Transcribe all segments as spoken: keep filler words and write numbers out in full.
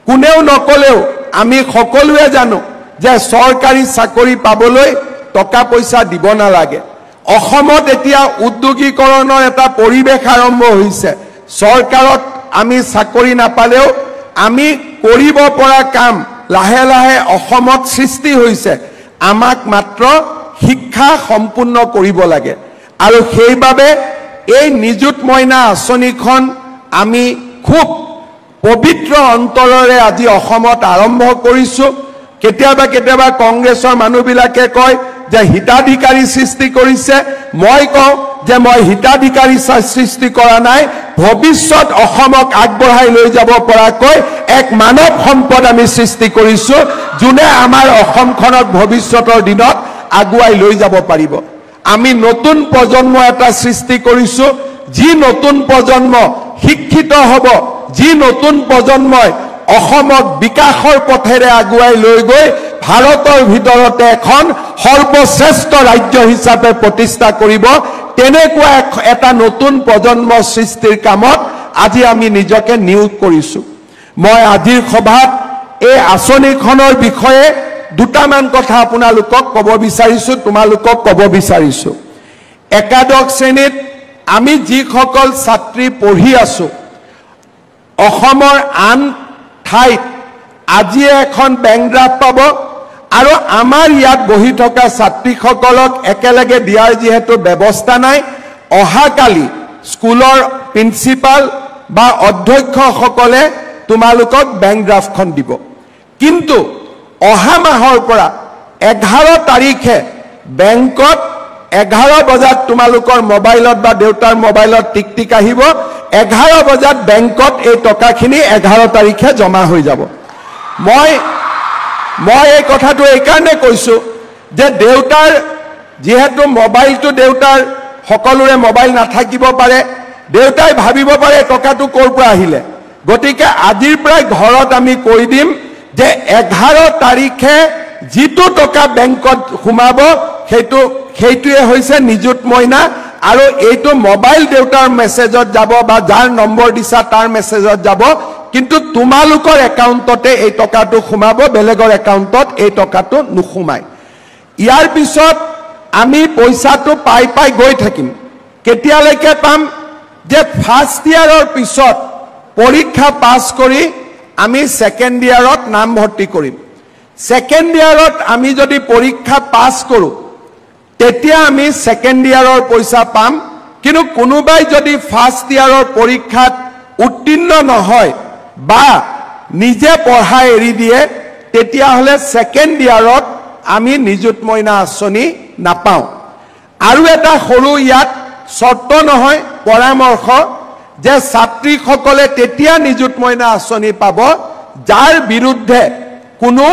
কোনেও নকলেও আমি সকলোৱে জানো যে চৰকাৰী চাকৰি পাবলৈ টকা পইচা দিব নালাগে অসমত এতিয়া উদ্যোগীকৰণৰ এটা পৰিবেশ আৰম্ভ হৈছে চৰকাৰত আমি চাকৰি নাপালেও আমি কৰিব পৰা কাম লাহে লাহে অসমত সৃষ্টি হৈছে আমাক মাত্ৰ শিক্ষা সম্পূৰ্ণ কৰিব লাগে আৰু সেইবাবে এই নিযুত মইনা আঁচনিখন আমি খুব পবিত্ৰ অন্তৰেৰে আজি অসমত আৰম্ভ কৰিছো কেতিয়াবা কেতিয়াবা কংগ্ৰেছৰ মানুহবিলাকে কয় যে হিতাধিকাৰী সৃষ্টি কৰিছে মই কওঁ যে মই হিতাধিকাৰী সৃষ্টি কৰা নাই ভৱিষ্যত অসমক আগবঢ়াই লৈ যাব পৰাকৈ এক মানৱ সম্পদ আমি সৃষ্টি কৰিছো যোনে আমাৰ অসমখনক ভৱিষ্যতৰ দিনত আগুৱাই লৈ যাব পাৰিব আমি নতুন প্ৰজন্ম এটা সৃষ্টি কৰিছো যি নতুন প্ৰজন্ম শিক্ষিত হ'ব যি নতুন প্ৰজন্মই অসমক বিকাশৰ পথেৰে আগুৱাই লৈ গৈ ভাৰতৰ ভিতৰতে এখন সৰ্বশ্ৰেষ্ঠ ৰাজ্য হিচাপে প্ৰতিষ্ঠা কৰিব তেনেকুৱা এটা নতুন প্ৰজন্ম সৃষ্টিৰ কামত আজি আমি নিজকে নিয়োগ কৰিছো মই আজিৰ সভাত এই আঁচনিখনৰ বিষয়ে দুটামান কথা আপোনালোকক ক'ব বিচাৰিছো তোমালোকক ক'ব বিচাৰিছো একাদশ শ্ৰেণীত আমি যিসকল ছাত্ৰী পঢ়ি আছো অসমৰ আন ঠাইত আজি এখন বেংক ড্ৰাফ্ট পাব আৰু আমাৰ ইয়াত বহি থকা ছাত্ৰীসকলক একেলগে দিয়াৰ যেহেতু ব্যৱস্থা নাই অহাকালি স্কুলৰ প্ৰিন্সিপাল বা অধ্যক্ষসকলে তোমালোকক বেংক ড্ৰাফ্টখন দিব কিন্তু অহা মাহৰ পৰা এঘাৰ তাৰিখে বেংকত এঘাৰ বজাত তোমালোকৰ মোবাইলত বা দেউতাৰ মোবাইলত টিকটিক আহিব এঘাৰ বজাত বেংকত এই টকাখিনি এঘাৰ তাৰিখে জমা হৈ যাব মই মই এই কথাটো এই কাৰণে কৈছো যে দেউতাৰ যেহেতু মোবাইলটো দেউতাৰ সকলোৰে মোবাইল নাথাকিব পাৰে দেউতাই ভাবিব পাৰে টকাটো ক'ৰ পৰা আহিলে গতিকে আজিৰ পৰা ঘৰত আমি কৈ দিম যে এঘাৰ তাৰিখে যিটো টকা বেংকত সোমাব সেইটো সেইটোৱে হৈছে নিযুত মইনা আৰু এইটো মোবাইল দেউতাৰ মেছেজত যাব বা যাৰ নম্বৰ দিছা তাৰ মেছেজত যাব কিন্তু তোমালোকৰ একাউণ্টতে এই টকাটো সোমাব বেলেগৰ একাউণ্টত এই টকাটো নুসুমায় ইয়াৰ পিছত আমি পইচাটো পাই পাই গৈ থাকিম কেতিয়ালৈকে পাম যে ফাৰ্ষ্ট ইয়াৰৰ পিছত পৰীক্ষা পাছ কৰি আমি সেকেন্ড ইয়াৰত নাম ভৰ্তি কৰিম সেকেন্ড ইয়াৰত আমি যদি পৰীক্ষা পাছ কৰো তেতিয়া আমি সেকেন্ড ইয়াৰৰ পইচা পাম কিন্তু কোনোবাই যদি ফাৰ্ষ্ট ইয়াৰৰ পৰীক্ষাত উত্তীৰ্ণ নহয় বা নিজে পঢ়া এৰি দিয়ে তেতিয়া হলে সেকেন্ড ইয়াৰত আমি নিযুত মইনা আঁচনি নাপাওঁ আৰু এটা সৰু ইয়াত শৰ্ত নহয় পৰামৰ্শ যে ছাত্ৰীসকলে তেতিয়া নিযুত মইনা আঁচনি পাব যাৰ বিৰুদ্ধে কোনো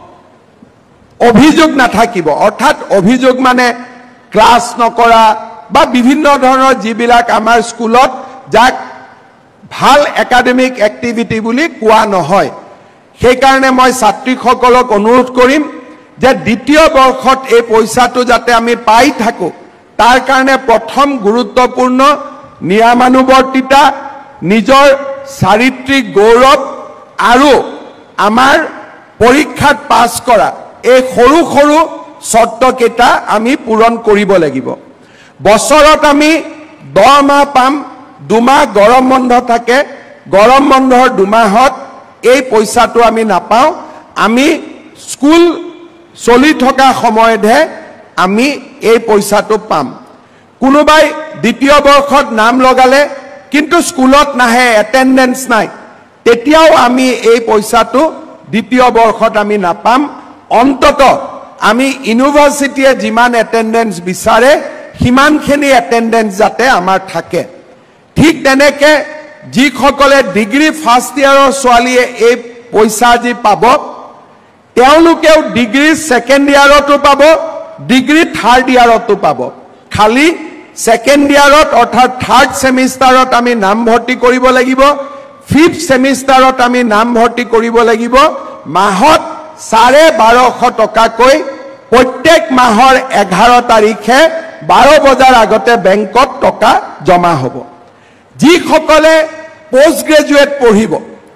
অভিযোগ নাথাকিব অৰ্থাৎ অভিযোগ মানে ক্লাছ নকৰা বা বিভিন্ন ধৰণৰ যিবিলাক আমাৰ স্কুলত যাক ভাল একাডেমিক এক্টিভিটি বুলি কোৱা নহয় সেই কাৰণে মই ছাত্ৰীসকলক অনুৰোধ কৰিম যে দ্বিতীয় বৰ্ষত এই পইচাটো যাতে আমি পাই থাকো তাৰ কাৰণে প্ৰথম গুৰুত্বপূৰ্ণ নিয়মানুৱৰ্তিতা নিজৰ চাৰিত্ৰিক গৌৰৱ আৰু আমাৰ পৰীক্ষাত পাছ কৰা এই সৰু সৰু শৰ্তকেইটা আমি পূৰণ কৰিব লাগিব বছৰত আমি দহ মাহ পাম দুমাহ গৰম বন্ধ থাকে গৰম বন্ধৰ দুমাহত এই পইচাটো আমি নাপাওঁ আমি স্কুল চলি থকা সময়তহে আমি এই পইচাটো পাম কোনোবাই দ্বিতীয় বৰ্ষত নাম লগালে কিন্তু স্কুলত নাহে এটেন্ডেন্স নাই তেতিয়াও আমি এই পইচাটো দ্বিতীয় বৰ্ষত আমি নাপাম অন্তত আমি ইউনিভাৰ্সিটিয়ে যিমান এটেন্ডেন্স বিচাৰে হিমানখিনি এটেন্ডেন্স যাতে আমাৰ থাকে ঠিক তেনেকে যিসকলে ডিগ্ৰী ফাৰ্ষ্ট ইয়াৰৰ ছোৱালীয়ে এই পইচা যি পাব তেওঁলোকেও ডিগ্ৰী সেকেন্ড ইয়াৰতো পাব ডিগ্ৰী থাৰ্ড ইয়াৰতো পাব খালি সেকেন্ড ইয়াৰত অৰ্থাৎ থাৰ্ড সেমিষ্টাৰত আমি নাম ভৰ্তি কৰিব লাগিব ফিফথ সেমিষ্টাৰত আমি নাম ভৰ্তি কৰিব লাগিব মাহত চাৰে বাৰশ টকাকৈ প্ৰত্যেক মাহৰ এঘাৰ তাৰিখে বাৰ বজাৰ আগতে বেংকত টকা জমা হ'ব যিসকলে পোষ্ট গ্ৰেজুৱেট পঢ়িব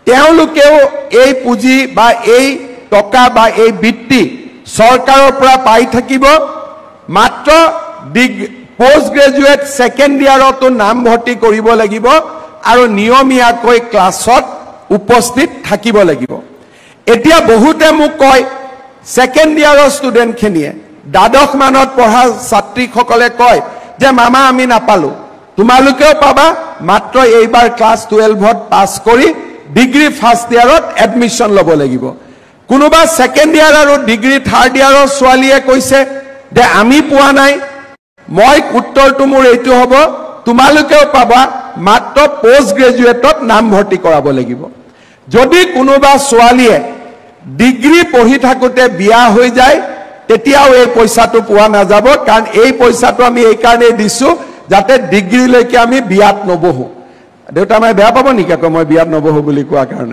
তেওঁলোকেও এই পুঁজি বা এই টকা বা এই বৃত্তি চৰকাৰৰ পৰা পাই থাকিব মাত্ৰ পোষ্ট গ্ৰেজুৱেট ছেকেণ্ড ইয়াৰতো নাম ভৰ্তি কৰিব লাগিব আৰু নিয়মীয়াকৈ ক্লাছত উপস্থিত থাকিব লাগিব এতিয়া বহুতে মোক কয় ছেকেণ্ড ইয়াৰৰ ষ্টুডেণ্টখিনিয়ে দ্বাদশ মানত পঢ়া ছাত্ৰীসকলে কয় যে মামা আমি নাপালো তোমালোকেও পাবা মাত্ৰ এইবাৰ ক্লাছ টুৱেলভত পাছ কৰি ডিগ্ৰী ফাৰ্ষ্ট ইয়াৰত এডমিশ্যন ল'ব লাগিব কোনোবা ছেকেণ্ড ইয়াৰ আৰু ডিগ্ৰী থাৰ্ড ইয়াৰৰ ছোৱালীয়ে কৈছে যে আমি পোৱা নাই মই উত্তৰটো মোৰ এইটো হ'ব তোমালোকেও পাবা মাত্ৰ পোষ্ট গ্ৰেজুৱেটত নাম ভৰ্তি কৰাব লাগিব যদি কোনোবা ছোৱালীয়ে ডিগ্ৰী পঢ়ি থাকোতে বিয়া হৈ যায় তেতিয়াও এই পইচাটো পোৱা নাযাব কাৰণ এই পইচাটো আমি এই কাৰণে দিছো যাতে ডিগ্ৰীলৈকে আমি বিয়াত নবহো দেউতা মই বেয়া পাব নেকি আকৌ মই বিয়াত নবহো বুলি কোৱা কাৰণে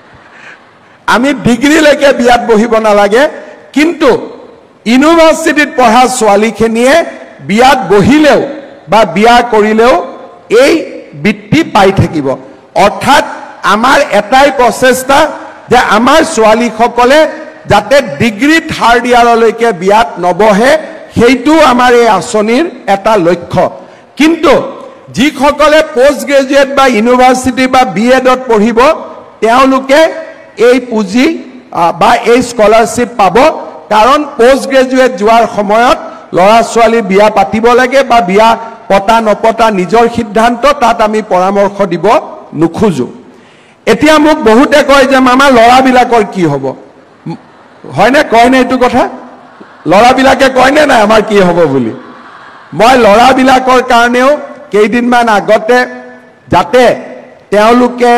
আমি ডিগ্ৰীলৈকে বিয়াত বহিব নালাগে কিন্তু ইউনিভাৰ্চিটিত পঢ়া ছোৱালীখিনিয়ে বিয়াত বহিলেও বা বিয়া কৰিলেও এই বৃত্তি পাই থাকিব অৰ্থাৎ আমাৰ এটাই প্ৰচেষ্টা যে আমাৰ ছোৱালীসকলে যাতে ডিগ্ৰী থাৰ্ড ইয়াৰলৈকে বিয়াত নবহে সেইটো আমাৰ এই আঁচনিৰ এটা লক্ষ্য কিন্তু যিসকলে পোষ্ট গ্ৰেজুৱেট বা ইউনিভাৰ্চিটি বা বি এডত পঢ়িব তেওঁলোকে এই পুঁজি বা এই স্কলাৰশ্বিপ পাব কাৰণ পোষ্ট গ্ৰেজুৱেট যোৱাৰ সময়ত ল'ৰা ছোৱালী বিয়া পাতিব লাগে বা বিয়া পতা নপতা নিজৰ সিদ্ধান্ত তাত আমি পৰামৰ্শ দিব নোখোজো এতিয়া মোক বহুতে কয় যে মামা ল'ৰাবিলাকৰ কি হ'ব হয়নে কয়নে এইটো কথা ল'ৰাবিলাকে কয়নে নাই আমাৰ কি হ'ব বুলি মই ল'ৰাবিলাকৰ কাৰণেও কেইদিনমান আগতে যাতে তেওঁলোকে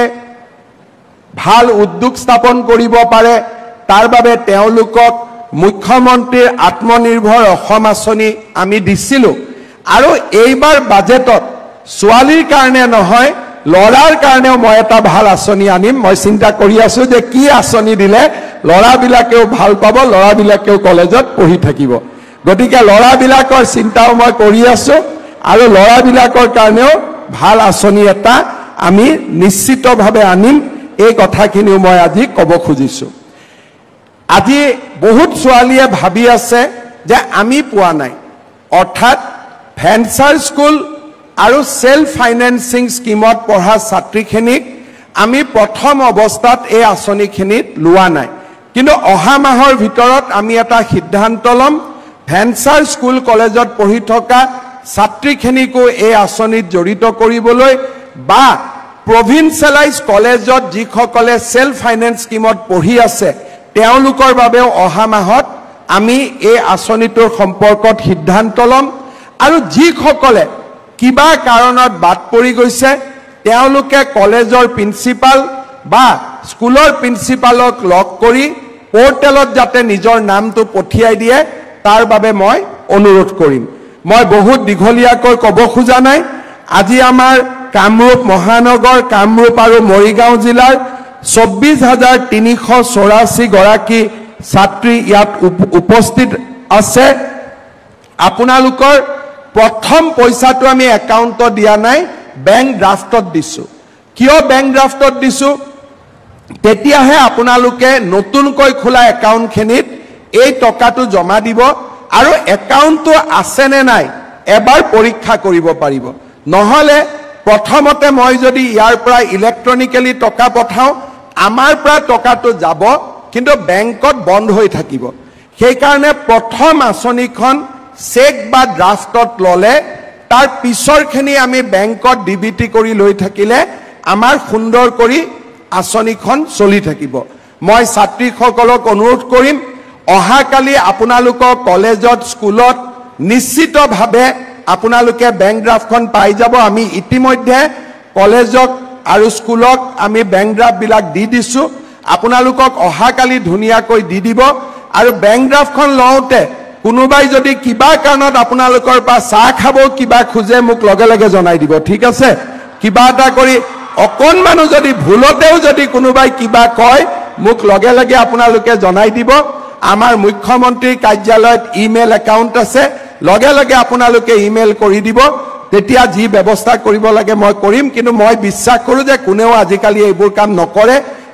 ভাল উদ্যোগ স্থাপন কৰিব পাৰে তাৰ বাবে তেওঁলোকক মুখ্যমন্ত্ৰীৰ আত্মনিৰ্ভৰ অসম আঁচনি আমি দিছিলোঁ আৰু এইবাৰ বাজেটত ছোৱালীৰ কাৰণে নহয় ল'ৰাৰ কাৰণেও মই এটা ভাল আঁচনি আনিম মই চিন্তা কৰি আছো যে কি আঁচনি দিলে ল'ৰাবিলাকেও ভাল পাব ল'ৰাবিলাকেও কলেজত পঢ়ি থাকিব গতিকে ল'ৰাবিলাকৰ চিন্তাও মই কৰি আছো আৰু ল'ৰাবিলাকৰ কাৰণেও ভাল আঁচনি এটা আমি নিশ্চিতভাৱে আনিম এই কথাখিনিও মই আজি ক'ব খুজিছো আজি বহুত ছোৱালীয়ে ভাবি আছে যে আমি পোৱা নাই অৰ্থাৎ ভেঞ্চাৰ স্কুল আৰু সেলফ ফাইনেন্সিং স্কিমত পঢ়া ছাত্ৰীখিনিক আমি প্ৰথম অৱস্থাত এই আঁচনিখিনিত লোৱা নাই কিন্তু অহা মাহৰ ভিতৰত আমি এটা সিদ্ধান্ত ল'ম ভেঞ্চাৰ স্কুল কলেজত পঢ়ি থকা ছাত্ৰীখিনিকো এই আঁচনিত জড়িত কৰিবলৈ বা প্ৰভিন্সিয়েলাইজ কলেজত যিসকলে সেলফ ফাইনেন্স স্কিমত পঢ়ি আছে তেওঁলোকৰ বাবেও অহা মাহত আমি এই আঁচনিটোৰ সম্পৰ্কত সিদ্ধান্ত ল'ম আৰু যিসকলে কিবা কাৰণত বাদ পৰি গৈছে তেওঁলোকে কলেজৰ প্ৰিন্সিপাল বা স্কুলৰ প্ৰিন্সিপালক লগ কৰি পোৰ্টেলত যাতে নিজৰ নামটো পঠিয়াই দিয়ে তাৰ বাবে মই অনুৰোধ কৰিম মই বহুত দীঘলীয়াকৈ ক'ব খোজা নাই আজি আমাৰ কামৰূপ মহানগৰ কামৰূপ আৰু মৰিগাঁও জিলাৰ চৌব্বিছ হাজাৰ তিনিশ চৌৰাশী গৰাকী ছাত্ৰী ইয়াত উপস্থিত আছে আপোনালোকৰ প্ৰথম পইচাটো আমি একাউণ্টত দিয়া নাই বেংক ড্ৰাফটত দিছো কিয় বেংক ড্ৰাফটত দিছো তেতিয়াহে আপোনালোকে নতুনকৈ খোলা একাউণ্টখিনিত এই টকাটো জমা দিব আৰু একাউণ্টটো আছে নে নাই এবাৰ পৰীক্ষা কৰিব পাৰিব নহলে প্ৰথমতে মই যদি ইয়াৰ পৰা ইলেক্ট্ৰনিক্যালি টকা পঠাও আমাৰ পৰা টকাটো যাব কিন্তু বেংকত বন্ধ হৈ থাকিব সেই কাৰণে প্ৰথম আঁচনিখন চেক বা ড্ৰাফটত ললে তাৰ পিছৰখিনি আমি বেংকত ডিবিটি কৰি লৈ থাকিলে আমাৰ সুন্দৰ কৰি আঁচনিখন চলি থাকিব মই ছাত্ৰীসকলক অনুৰোধ কৰিম অহাকালি আপোনালোকৰ কলেজত স্কুলত নিশ্চিতভাৱে আপোনালোকে বেংক ড্ৰাফটখন পাই যাব আমি ইতিমধ্যে কলেজক আৰু স্কুলক আমি বেংক ড্ৰাফটবিলাক দি দিছো আপোনালোকক অহাকালি ধুনীয়াকৈ দি দিব আৰু বেংক ড্ৰাফটখন লওঁতে কোনোবাই যদি কিবা কাৰণত আপোনালোকৰ পৰা চাহ খাব কিবা খুজে মোক লগে লগে জনাই দিব ঠিক আছে কিবা এটা কৰি অকণমানো যদি ভুলতেও যদি কোনোবাই কিবা কয় মোক লগে লগে আপোনালোকে জনাই দিব আমাৰ মুখ্যমন্ত্ৰীৰ কাৰ্যালয়ত ইমেইল একাউণ্ট আছে লগে লগে আপোনালোকে ইমেইল কৰি দিব তেতিয়া যি ব্যৱস্থা কৰিব লাগে মই কৰিম কিন্তু মই বিশ্বাস কৰোঁ যে কোনেও আজিকালি এইবোৰ কাম নকৰে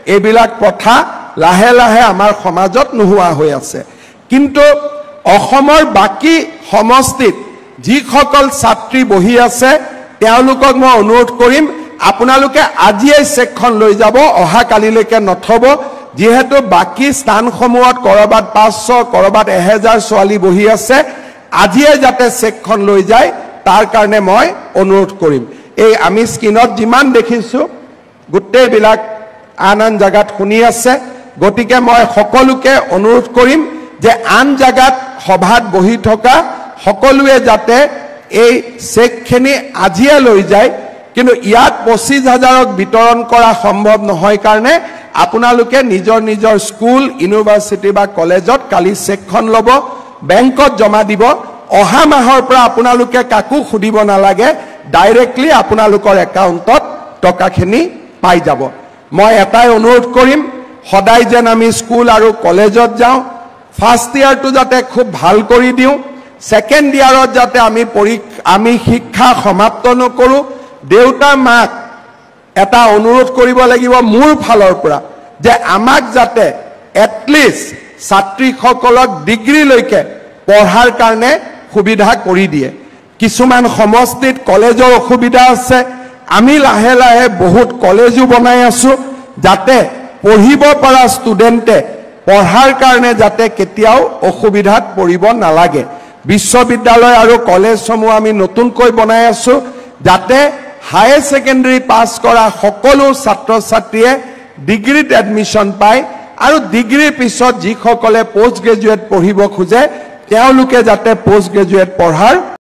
এইবিলাক প্ৰথা লাহে লাহে আমাৰ সমাজত নোহোৱা হৈ আছে। কিন্তু অসমৰ বাকী সমষ্টিত যিসকল ছাত্ৰী বহি আছে তেওঁলোকক মই অনুৰোধ কৰিম আপোনালোকে আজিয়েই চেকখন লৈ যাব, অহা কালিলৈকে নথব। যেহেতু বাকী স্থানসমূহত কৰবাত পাঁচশ কৰবাত এহেজাৰ ছোৱালী বহি আছে, আজিয়ে যাতে চেকখন লৈ যায় তাৰ কাৰণে মই অনুৰোধ কৰিম। এই আমি স্ক্ৰীনত যিমান দেখিছোঁ গোটেইবিলাক আন আন জাগাত শুনি আছে, গতিকে মই সকলোকে অনুৰোধ কৰিম যে আন জাগাত সভাত বহি থকা সকলোৱে যাতে এই চেকখিনি আজিয়ে লৈ যায়। কিন্তু ইয়াত পঁচিছ হাজাৰক বিতৰণ কৰা সম্ভৱ নহয় কাৰণে আপোনালোকে নিজৰ নিজৰ স্কুল ইউনিভাৰ্চিটি বা কলেজত কালি চেকখন ল'ব, বেংকত জমা দিব। অহা মাহৰ পৰা আপোনালোকে কাকো সুধিব নালাগে, ডাইৰেক্টলি আপোনালোকৰ একাউণ্টত টকাখিনি পাই যাব। মই এটাই অনুৰোধ কৰিম, সদায় যেন আমি স্কুল আৰু কলেজত যাওঁ, ফাৰ্ষ্ট ইয়াৰটো যাতে খুব ভাল কৰি দিওঁ, ছেকেণ্ড ইয়াৰত যাতে আমি পৰীক্ষা আমি শিক্ষা সমাপ্ত নকৰোঁ। দেউতা মাক এটা অনুৰোধ কৰিব লাগিব মোৰ ফালৰ পৰা যে আমাক যাতে এটলিষ্ট ছাত্ৰীসকলক ডিগ্ৰীলৈকে পঢ়াৰ কাৰণে সুবিধা কৰি দিয়ে। কিছুমান সমষ্টিত কলেজৰ অসুবিধা আছে, আমি লাহে লাহে বহুত কলেজো বনাই আছোঁ যাতে পঢ়িব পৰা ষ্টুডেণ্টে পঢ়াৰ কাৰণে যাতে কেতিয়াও অসুবিধাত পৰিব নালাগে। বিশ্ববিদ্যালয় আৰু কলেজসমূহ আমি নতুনকৈ বনাই আছোঁ যাতে হায়াৰ ছেকেণ্ডেৰী পাছ কৰা সকলো ছাত্ৰ ছাত্ৰীয়ে ডিগ্ৰীত এডমিশ্যন পায় আৰু ডিগ্ৰীৰ পিছত যিসকলে পোষ্ট গ্ৰেজুৱেট পঢ়িব খোজে তেওঁলোকে যাতে পোষ্ট গ্ৰেজুৱেট পঢ়াৰ